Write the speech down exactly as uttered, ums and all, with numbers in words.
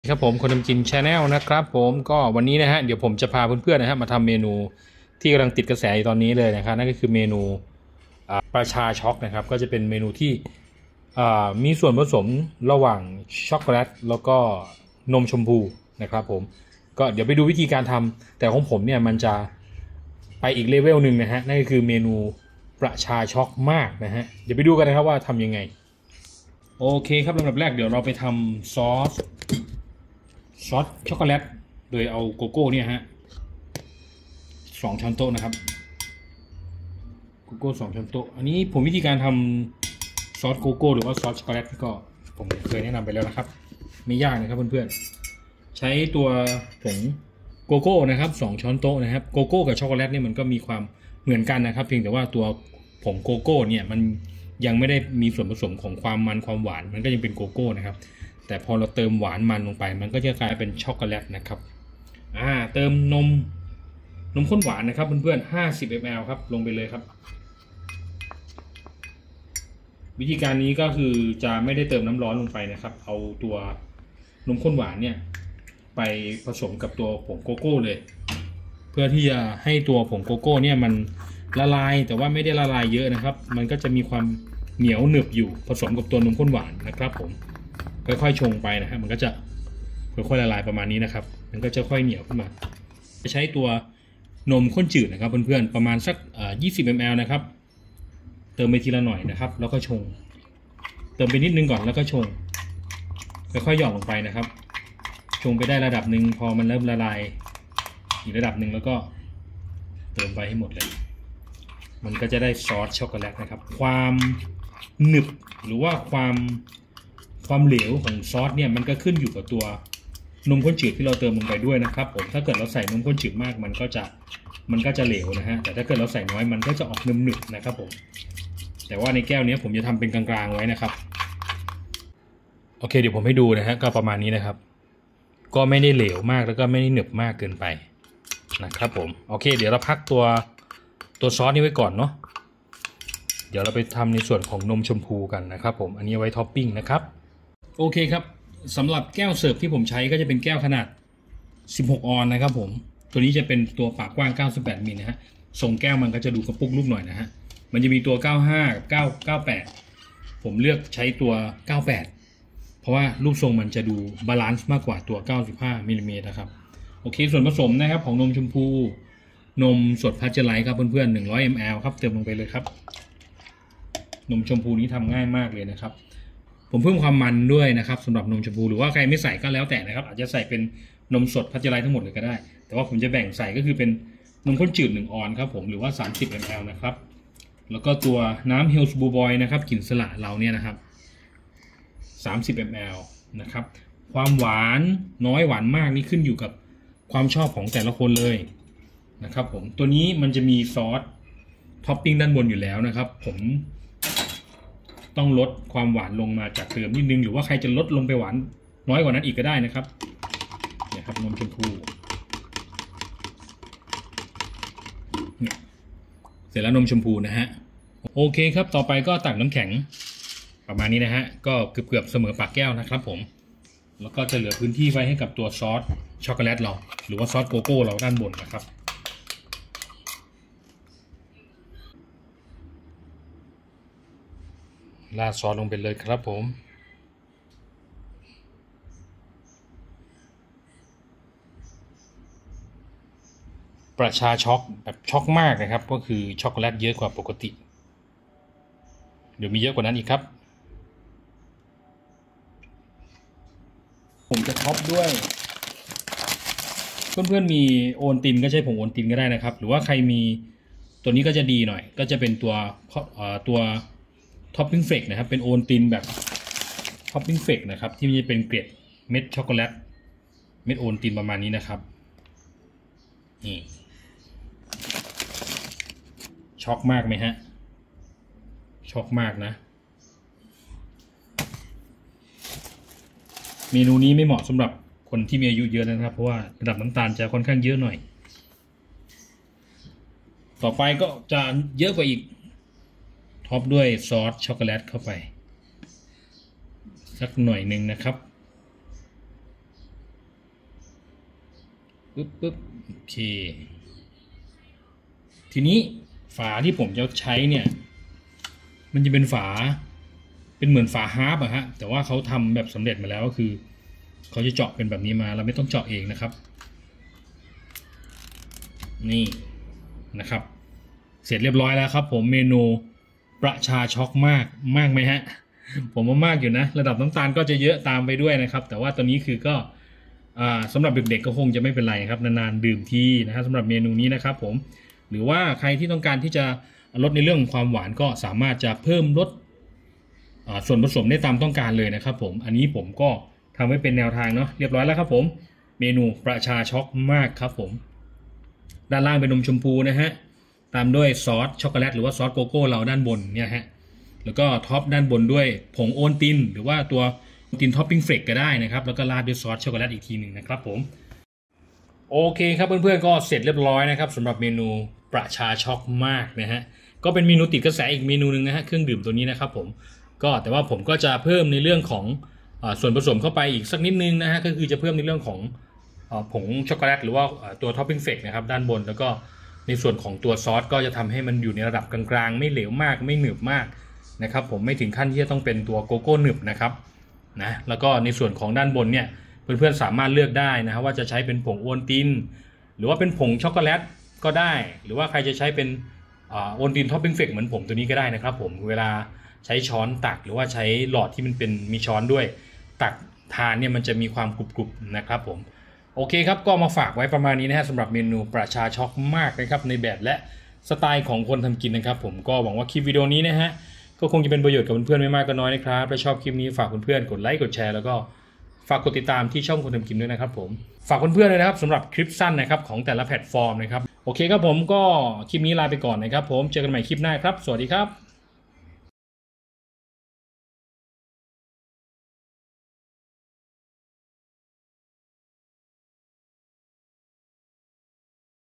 ครับผมคนทำกินชาแนลนะครับผมก็วันนี้นะฮะเดี๋ยวผมจะพาเพื่อนๆนะฮะมาทำเมนูที่กำลังติดกระแสอยู่ตอนนี้เลยนะครับนั่นก็คือเมนูประชาช็อกนะครับก็จะเป็นเมนูที่มีส่วนผสมระหว่างช็อกโกแลตแล้วก็นมชมพูนะครับผมก็เดี๋ยวไปดูวิธีการทำแต่ของผมเนี่ยมันจะไปอีกเลเวลหนึ่งนะฮะนั่นก็คือเมนูประชาช็อกมากนะฮะเดี๋ยวไปดูกันนะครับว่าทำยังไงโอเคครับลำดับแรกเดี๋ยวเราไปทำซอสซอสช็อกโกแลตโดยเอาโกโก้เนี่ยฮะสองช้อนโต๊ะนะครับโกโก้สองช้อนโต๊ะอันนี้ผมวิธีการทำซอสโกโก้หรือว่าซอสช็อกโกแลตก็ผมเคยแนะนำไปแล้วนะครับไม่ยากนะครับเพื่อนๆใช้ตัวผงโกโก้นะครับสองช้อนโต๊ะนะครับโกโก้กับช็อกโกแลตเนี่ยมันก็มีความเหมือนกันนะครับเพียงแต่ว่าตัวผงโกโก้เนี่ยมันยังไม่ได้มีส่วนผสมของความมันความหวานมันก็ยังเป็นโกโก้นะครับแต่พอเราเติมหวานมันลงไปมันก็จะกลายเป็นช็อกโกแลตนะครับอ่าเติมนมนมข้นหวานนะครับเพื่อนๆห้าสิบมิลลิลิตรครับลงไปเลยครับวิธีการนี้ก็คือจะไม่ได้เติมน้ำร้อนลงไปนะครับเอาตัวนมข้นหวานเนี่ยไปผสมกับตัวผงโกโก้เลยเพื่อที่จะให้ตัวผงโกโก้เนี่ยมันละลายแต่ว่าไม่ได้ละลายเยอะนะครับมันก็จะมีความเหนียวหนึบอยู่ผสมกับตัวนมข้นหวานนะครับผมค่อยๆชงไปนะครับมันก็จะค่อยๆละลายประมาณนี้นะครับมันก็จะค่อยเหนียวขึ้นมาจะใช้ตัวนมข้นจืดนะครับเพื่อนๆประมาณสักยี่สิบมิลลิลิตรนะครับเติมไปทีละหน่อยนะครับแล้วก็ชงเติมไปนิดนึงก่อนแล้วก็ชงค่อยๆหย่อนลงไปนะครับชงไปได้ระดับหนึ่งพอมันเริ่มละลายอีกระดับหนึ่งแล้วก็เติมไปให้หมดเลยมันก็จะได้ซอสช็อกโกแลตนะครับความหนึบหรือว่าความความเหลวของซอสเนี่ยมันก็ขึ้นอยู่กับตัวนมข้นจืดที่เราเติมลงไปด้วยนะครับผมถ้าเกิดเราใส่นมข้นจืดมากมันก็จะมันก็จะเหลวนะฮะแต่ถ้าเกิดเราใส่น้อยมันก็จะออกหนึบๆนะครับผมแต่ว่าในแก้วนี้ผมจะทำเป็นกลางๆไว้นะครับโอเคเดี๋ยวผมให้ดูนะฮะก็ประมาณนี้นะครับก็ไม่ได้เหลวมากแล้วก็ไม่ได้หนึบมากเกินไปนะครับผมโอเคเดี๋ยวเราพักตัวตัวซอสนี้ไว้ก่อนเนาะเดี๋ยวเราไปทำในส่วนของนมชมพูกันนะครับผมอันนี้ไว้ท็อปปิ้งนะครับโอเคครับสำหรับแก้วเสิร์ฟที่ผมใช้ก็จะเป็นแก้วขนาดสิบหกออนนะครับผมตัวนี้จะเป็นตัวปากกว้างเก้าสิบแปดมิลนะฮะทรงแก้วมันก็จะดูกระปุกลูกหน่อยนะฮะมันจะมีตัวเก้าสิบห้ากับเก้า เก้าสิบแปดผมเลือกใช้ตัวเก้าสิบแปดเพราะว่ารูปทรงมันจะดูบาลานซ์มากกว่าตัวเก้าสิบห้ามิลลิเมตรนะครับโอเคส่วนผสมนะครับของนมชมพูนมสดพัชเจอร์ไลท์ครับเพื่อนๆหนึ่งร้อยมิลลิลิตรครับเติมลงไปเลยครับนมชมพูนี้ทำง่ายมากเลยนะครับผมเพิ่มความมันด้วยนะครับสำหรับนมชมพูหรือว่าใครไม่ใส่ก็แล้วแต่นะครับอาจจะใส่เป็นนมสดพัชเจอร์ไลท์ทั้งหมดเลยก็ได้แต่ว่าผมจะแบ่งใส่ก็คือเป็นนมข้นจืดหนึ่งออนครับผมหรือว่าสามสิบมิลลิลิตรนะครับแล้วก็ตัวน้ำเฮลส์บูบอยนะครับกลิ่นสละเราเนี่ยนะครับสามสิบมิลลิลิตรนะครับความหวานน้อยหวานมากนี่ขึ้นอยู่กับความชอบของแต่ละคนเลยนะครับผมตัวนี้มันจะมีซอสท็อปปิ้งด้านบนอยู่แล้วนะครับผมต้องลดความหวานลงมาจากเดิมนิดนึงหรือว่าใครจะลดลงไปหวานน้อยกว่านั้นอีกก็ได้นะครับเนี่ยครับนมชมพูเนี่ยเสร็จแล้วนมชมพูนะฮะโอเคครับต่อไปก็ตักน้ำแข็งประมาณนี้นะฮะก็เกือบๆเสมอปากแก้วนะครับผมแล้วก็จะเหลือพื้นที่ไว้ให้กับตัวซอสช็อกโกแลตเราหรือว่าซอสโกโก้เราด้านบนนะครับราดซอสลงไปเลยครับผมประชาช็อกแบบช็อกมากนะครับก็คือช็อกโกแลตเยอะกว่าปกติเดี๋ยวมีเยอะกว่านั้นอีกครับผมจะท็อปด้วยเพื่อนๆมีโอนตินก็ใช้ผงโอนตินก็ได้นะครับหรือว่าใครมีตัวนี้ก็จะดีหน่อยก็จะเป็นตัวตัวท็อปปิ้งเฟกนะครับเป็นโอนตินแบบท็อปปิ้งเฟกนะครับที่มันจะเป็นเกล็ดเม็ดช็อกโกแลตเม็ดโอนตินประมาณนี้นะครับนี่ช็อกมากไหมฮะช็อกมากนะเมนูนี้ไม่เหมาะสำหรับคนที่มีอายุเยอะนะครับเพราะว่าระดับน้ำตาลจะค่อนข้างเยอะหน่อยต่อไปก็จะเยอะกว่าอีกท็อปด้วยซอสช็อกโกแลตเข้าไปสักหน่อยหนึ่งนะครับปึ๊บปึ๊บโอเคทีนี้ฝาที่ผมจะใช้เนี่ยมันจะเป็นฝาเป็นเหมือนฝาฮาร์ปอะฮะแต่ว่าเขาทำแบบสำเร็จมาแล้วก็คือเขาจะเจาะเป็นแบบนี้มาเราไม่ต้องเจาะเองนะครับนี่นะครับเสร็จเรียบร้อยแล้วครับผมเมนูประชาช็อกมากมากไหมฮะผมว่ามากอยู่นะระดับน้ำตาลก็จะเยอะตามไปด้วยนะครับแต่ว่าตัวนี้คือก็สำหรับเด็กๆก็คงจะไม่เป็นไรครับนานๆดื่มทีนะฮะสำหรับเมนูนี้นะครับผมหรือว่าใครที่ต้องการที่จะลดในเรื่องของความหวานก็สามารถจะเพิ่มลดส่วนผสมได้ตามต้องการเลยนะครับผมอันนี้ผมก็ทำไว้เป็นแนวทางเนาะเรียบร้อยแล้วครับผมเมนูประชาช็อกมากครับผมด้านล่างเป็นนมชมพูนะฮะตามด้วยซอสช็อกโกแลตหรือว่าซอสโกโก้เราด้านบนเนี่ยฮะแล้วก็ท็อปด้านบนด้วยผงโอนตินหรือว่าตัวโอนตินท็อปปิ้งเฟรกก็ได้นะครับแล้วก็ราดด้วยซอสช็อกโกแลตอีกทีหนึ่งนะครับผมโอเคครับเพื่อนๆก็เสร็จเรียบร้อยนะครับสำหรับเมนูประชาช็อกมากนะฮะก็เป็นเมนูติดกระแสอีกเมนูหนึ่งนะฮะเครื่องดื่มตัวนี้นะครับผมก็แต่ว่าผมก็จะเพิ่มในเรื่องของส่วนผสมเข้าไปอีกสักนิดนึงนะฮะก็คือจะเพิ่มในเรื่องของผงช็อกโกแลตหรือว่าตัวท็อปปิ้งเฟรกนะครับด้านบนแล้วก็ในส่วนของตัวซอสก็จะทำให้มันอยู่ในระดับกลางๆไม่เหลวมากไม่หนึบมากนะครับผมไม่ถึงขั้นที่จะต้องเป็นตัวโกโก้หนึบนะครับนะแล้วก็ในส่วนของด้านบนเนี่ยเพื่อนๆสามารถเลือกได้นะครับว่าจะใช้เป็นผงโอวัลตินหรือว่าเป็นผงช็อกโกแลตก็ได้หรือว่าใครจะใช้เป็นโอวัลตินท็อปปิ้งเฟรกเหมือนผมตัวนี้ก็ได้นะครับผมเวลาใช้ช้อนตักหรือว่าใช้หลอดที่มันเป็นมีช้อนด้วยตักทานเนี่ยมันจะมีความกรุบๆนะครับผมโอเคครับก็มาฝากไว้ประมาณนี้นะฮะสำหรับเมนูประชาช็อกมากนะครับในแบบและสไตล์ของคนทำกินนะครับผมก็หวังว่าคลิปวิดีโอนี้นะฮะก็คงจะเป็นประโยชน์กับเพื่อนๆไม่มากก็น้อยนะครับถ้าชอบคลิปนี้ฝากเพื่อนๆกดไลค์กดแชร์แล้วก็ฝากกดติดตามที่ช่องคนทำกินด้วยนะครับผมฝากเพื่อนๆเลยนะครับสำหรับคลิปสั้นนะครับของแต่ละแพลตฟอร์มนะครับโอเคครับผมก็คลิปนี้ลาไปก่อนนะครับผมเจอกันใหม่คลิปหน้าครับสวัสดีครับ